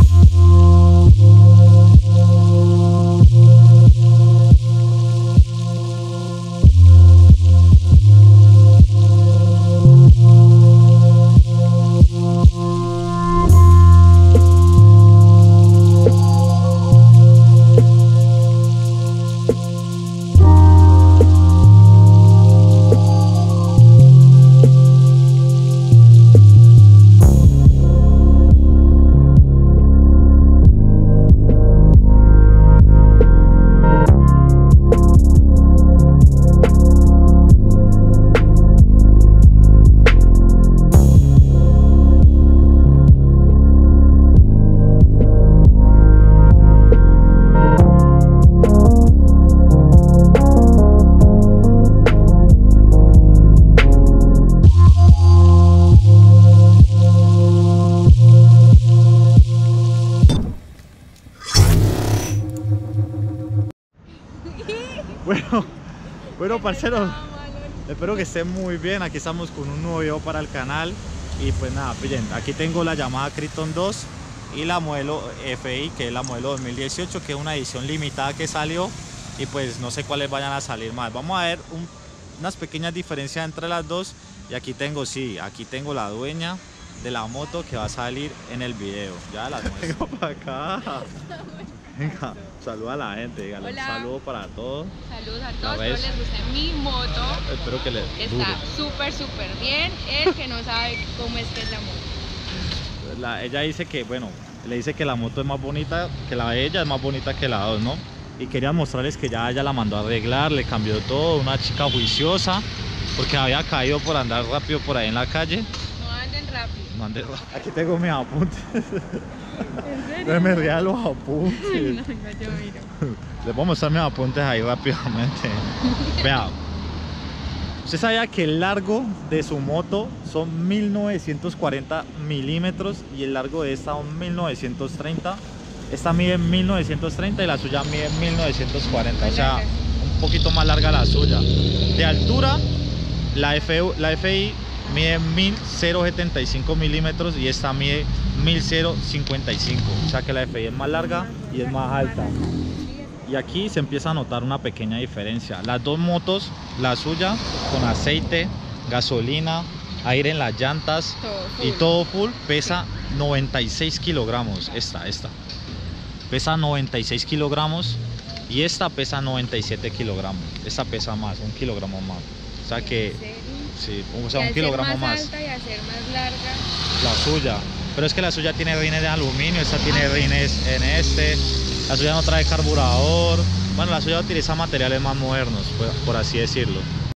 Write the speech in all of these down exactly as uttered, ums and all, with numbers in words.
Bueno, bueno parceros, espero que estén muy bien. Aquí estamos con un nuevo video para el canal. Y pues nada, pillen, aquí tengo la Yamaha Triton dos y la modelo F I, que es la modelo dos mil dieciocho, que es una edición limitada que salió. Y pues no sé cuáles vayan a salir más. Vamos a ver un, unas pequeñas diferencias entre las dos. Y aquí tengo, sí, aquí tengo la dueña de la moto que va a salir en el video. Ya la muestro. Vengo para acá. Venga, saluda a la gente, dígale. Un saludo para todos. Saludos a todos, espero les guste mi moto. Espero que les Está súper, súper bien. El que no sabe cómo es que es la moto. La, ella dice que, bueno, le dice que la moto es más bonita, que la de ella es más bonita que la dos, ¿no? Y quería mostrarles que ya ella la mandó a arreglar, le cambió todo, una chica juiciosa, porque había caído por andar rápido por ahí en la calle. No anden rápido. No anden rápido. Aquí tengo mis apuntes. ¿En serio? Me rían los apuntes. No, no, yo miro. Les voy a mostrar mis apuntes ahí rápidamente. Vea, ¿usted sabía que el largo de su moto son mil novecientos cuarenta milímetros y el largo de esta son mil novecientos treinta? Esta mide mil novecientos treinta y la suya mide mil novecientos cuarenta, o sea, un poquito más larga la suya. De altura, la, F, la F I mide mil setenta y cinco milímetros y esta mide mil cincuenta y cinco, o sea que la F I es más larga y es más alta. Y aquí se empieza a notar una pequeña diferencia. Las dos motos, la suya con aceite, gasolina, aire en las llantas todo y todo full, pesa noventa y seis kilogramos. Esta, esta pesa noventa y seis kilogramos y esta pesa noventa y siete kilogramos. Esta pesa más, un kilogramo más. O sea que, sí, o sea, un kilogramo más. Alta y hacer más larga. La suya, pero es que la suya tiene rines de aluminio, esta tiene rines en este. La suya no trae carburador. Bueno, la suya utiliza materiales más modernos, por, por así decirlo.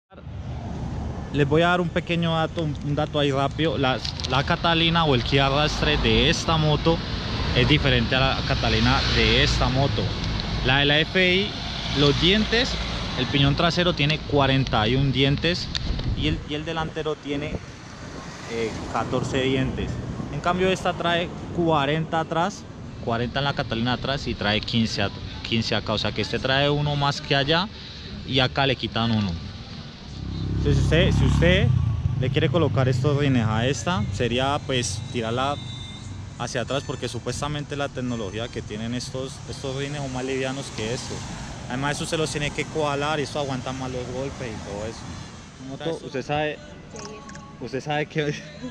Les voy a dar un pequeño dato, un dato ahí rápido. La, la Catalina o el Ki arrastre de esta moto es diferente a la Catalina de esta moto. La de la F I, los dientes, el piñón trasero tiene cuarenta y un dientes y el, y el delantero tiene eh, catorce dientes. En cambio esta trae cuarenta atrás, cuarenta en la Catalina atrás y trae quince, quince acá, o sea que este trae uno más que allá y acá le quitan uno. Entonces usted, si usted le quiere colocar estos rines a esta, sería pues tirarla hacia atrás, porque supuestamente la tecnología que tienen estos, estos rines son más livianos que estos. Además eso se los tiene que coalar y esto aguanta más los golpes y todo eso. Moto, usted sabe, usted sabe que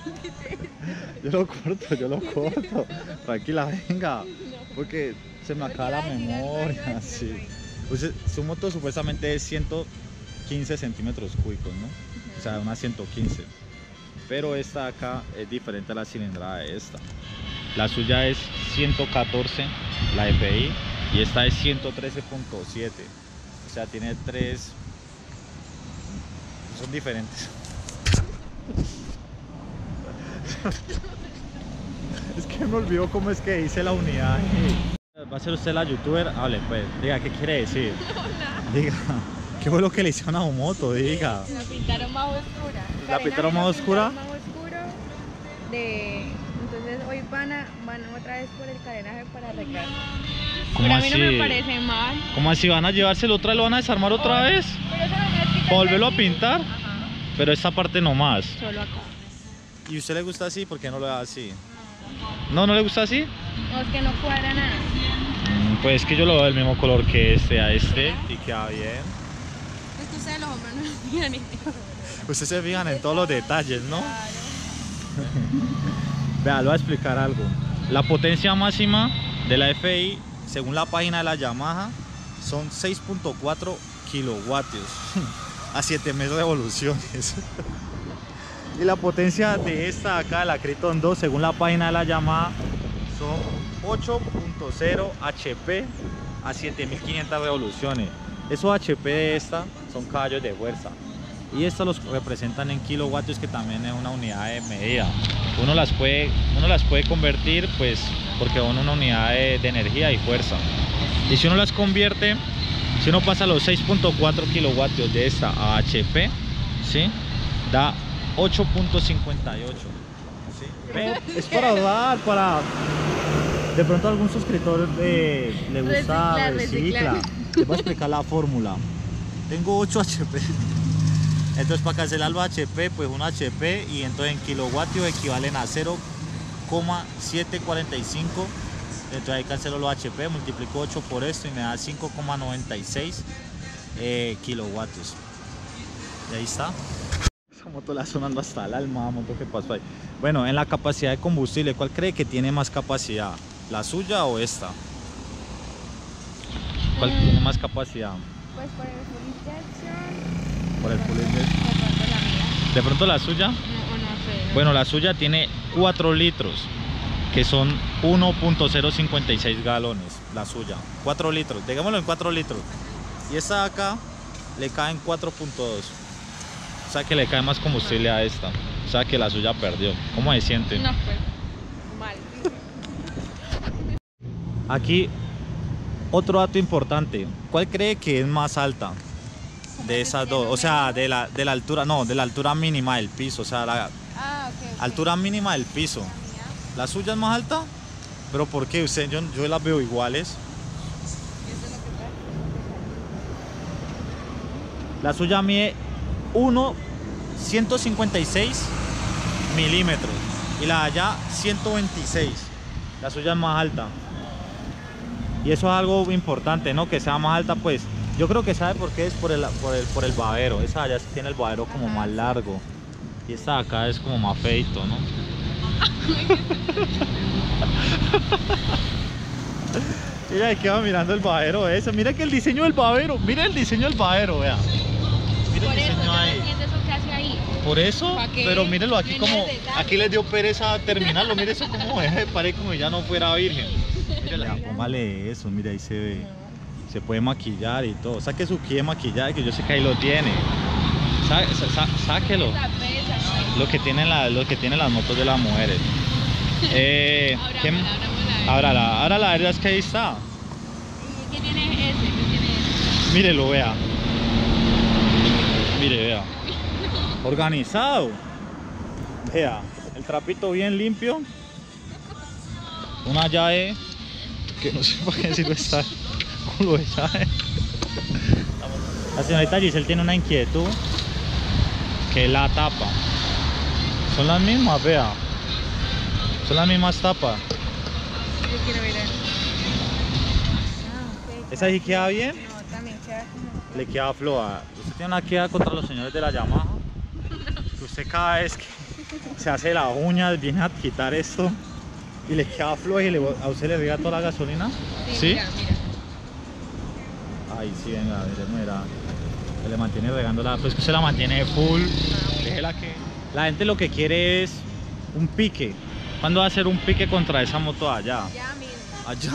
yo lo corto, yo lo corto. Tranquila, venga, porque se me acaba la memoria. Sí. Usted, su moto supuestamente es ciento quince centímetros cúbicos, ¿no? O sea, una ciento quince. Pero esta acá es diferente a la cilindrada de esta. La suya es ciento catorce, la F I, y esta es ciento trece punto siete. O sea, tiene tres... son diferentes. Es que me olvidó cómo es que dice la unidad. ¿Va a ser usted la youtuber? Hable pues, diga, ¿qué quiere decir? Hola. Diga, ¿qué fue lo que le hicieron a su moto? Diga. La pintaron más oscura. ¿La pintaron más oscura? Más oscuro de... Entonces hoy van, a, van otra vez por el carenaje para arreglar. ¿Cómo Pero a así? mí no me parece mal. ¿Cómo así? ¿Van a llevárselo otra vez? ¿Lo van a desarmar otra Oh, vez? Pero eso no me explica. ¿Para volverlo a así. pintar? Ajá. Pero esta parte nomás. Solo acá. ¿Y usted le gusta así? ¿Por qué no lo da así? ¿No, no le gusta así? No, es que no cuadra nada. Mm, Pues es que yo lo veo del mismo color que este a este y queda bien. Es que ustedes los hombres no lo miran ni Ustedes se fijan en todos los detalles, ¿no? Claro. Vea, le voy a explicar algo. La potencia máxima de la F I, según la página de la Yamaha, son seis punto cuatro kilovatios a siete mil revoluciones. Y la potencia de esta acá, la Kriton dos, según la página de la Yamaha, son ocho punto cero H P a siete mil quinientas revoluciones. Esos H P de esta son caballos de fuerza. Y estos los representan en kilovatios, que también es una unidad de medida. Uno las puede, uno las puede convertir, pues, porque son una unidad de, de energía y fuerza. Y si uno las convierte, si uno pasa los seis punto cuatro kilovatios de esta a H P, ¿sí? Da ocho punto cincuenta y ocho. ¿Sí? Ve, es para ahorrar, para... De pronto a algún suscriptor eh, le gusta Reciclar, recicla. reciclar. Les voy a explicar la fórmula. Tengo ocho H P. Entonces, para cancelar los H P, pues un H P, y entonces en kilovatios equivalen a cero coma setecientos cuarenta y cinco. Entonces ahí cancelo los H P, multiplico ocho por esto y me da cinco coma noventa y seis eh, kilovatios. Y ahí está. Esa moto la sonando hasta el alma, moto que pasó ahí. Bueno, en la capacidad de combustible, ¿cuál cree que tiene más capacidad? ¿La suya o esta? ¿Cuál Mm. tiene más capacidad? Pues por el full injection. Por el full de pronto- injection. De pronto la mía. ¿De pronto la suya? No, o no sé. No Bueno, sé. la suya tiene cuatro litros, que son uno punto cero cincuenta y seis galones. La suya, cuatro litros, digámoslo en cuatro litros. Y esta de acá le caen cuatro punto dos. O sea que le cae más combustible a esta. O sea que la suya perdió. ¿Cómo se siente? No, pues. Mal. Aquí otro dato importante. ¿Cuál cree que es más alta de esas dos? O sea, de la, de la altura, no, de la altura mínima del piso. O sea, la Ah, ok. ok. altura mínima del piso. La mía. ¿La suya es más alta? ¿Pero por qué? Usted, yo, yo las veo iguales. Eso es lo que pasa. La suya mide uno ciento cincuenta y seis milímetros y la de allá ciento veintiséis. La suya es más alta. Y eso es algo importante, ¿no? Que sea más alta, pues yo creo que sabe por qué es por el, por el, por el babero. Esa de allá tiene el babero como Ajá, más sí. largo. Y esta de acá es como más feito, ¿no? Ella se queda mirando el babero ese. Mira que el diseño del babero. Mira el diseño del babero, vea. Mira Por el eso, diseño yo no ahí. entiendo eso que hace ahí. Por eso, ¿Pa' qué? pero mírenlo aquí Ven como, el detalle. aquí les dio pereza terminarlo, mire eso como es, parece como si ya no fuera virgen. Mírala, póngale eso, mira ahí se ve, se puede maquillar y todo, saque su kit de maquillaje que yo sé que ahí lo tiene, Sá, sá, sáquelo, Esa pesa, ¿no? lo que tienen, la, lo que tienen las motos de las mujeres. Eh, ¿qué? Ábramela, ábramela. Ábrala, ahora la verdad es que ahí está, ¿Qué tiene ese? ¿Qué tiene ese? mírelo, vea, mire, vea. Organizado. Vea, el trapito bien limpio. Una llave que no sé para qué sirve esta culo de llave. La señorita Giselle tiene una inquietud, que es la tapa. Son las mismas, vea. Son las mismas tapas. Yo quiero ver eso. Ah, ok. ¿Esa sí queda bien? No, también queda como... Le queda floja. Usted tiene una queda contra los señores de la Yamaha. Que usted cada vez que se hace las uñas viene a quitar esto y le queda floja y le, a usted le riega toda la gasolina. Sí, mira, mira. Ay, sí, venga, mire, mira. Se le mantiene regándola, pues que se la mantiene full. Déjela que. La gente lo que quiere es un pique. ¿Cuándo va a hacer un pique contra esa moto allá? Ya mismo. Allá.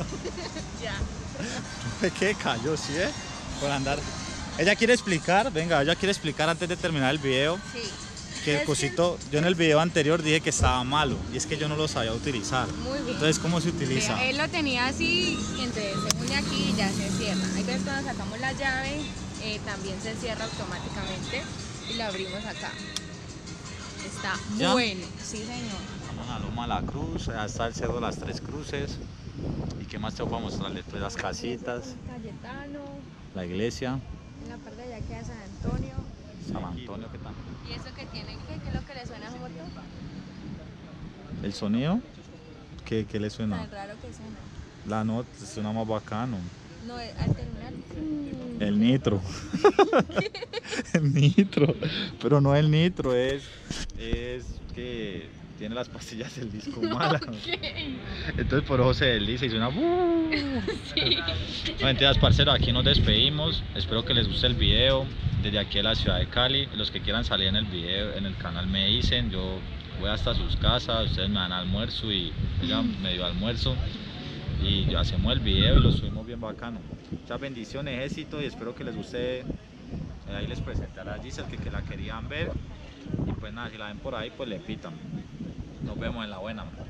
Ya. ¿Qué cayó? ¿Sí, eh? Por andar. Ella quiere explicar, venga, ella quiere explicar antes de terminar el video. Sí. Que el Es que- cosito, yo en el video anterior dije que estaba malo y es que yo no lo sabía utilizar. Muy bien. Entonces, ¿cómo se utiliza? Vea, él lo tenía así, y entonces se une aquí y ya se cierra. Hay veces cuando sacamos la llave, eh, también se cierra automáticamente y lo abrimos acá. Está ¿Ya? bueno. Sí, señor. Vamos a Loma La Cruz, allá está el Cerro de las Tres Cruces. ¿Y qué más tengo para mostrarles? Pues las casitas, Cayetano, la iglesia, en la parte de allá queda San Antonio. San Antonio, ¿qué tal? ¿Y eso que tiene? ¿Qué, ¿Qué es lo que le suena a su moto? El sonido, ¿Qué, qué le suena? Tan raro que suena. La nota suena más bacano. No, al terminar. El nitro. El nitro. Pero no el nitro, es, es que tiene las pastillas del disco malas. Okay. Entonces por eso se desliza y suena. Sí. No, mentiras, parceros, aquí nos despedimos. Espero que les guste el video. Desde aquí a la ciudad de Cali. Los que quieran salir en el video, en el canal me dicen. Yo voy hasta sus casas, ustedes me dan almuerzo y ella me dio almuerzo. Y hacemos el video y lo subimos bien bacano. Muchas bendiciones, éxito y espero que les guste. Ahí les presentaré a Giselle que, que la querían ver. Y pues nada, si la ven por ahí, pues le pitan. Nos vemos en la buena.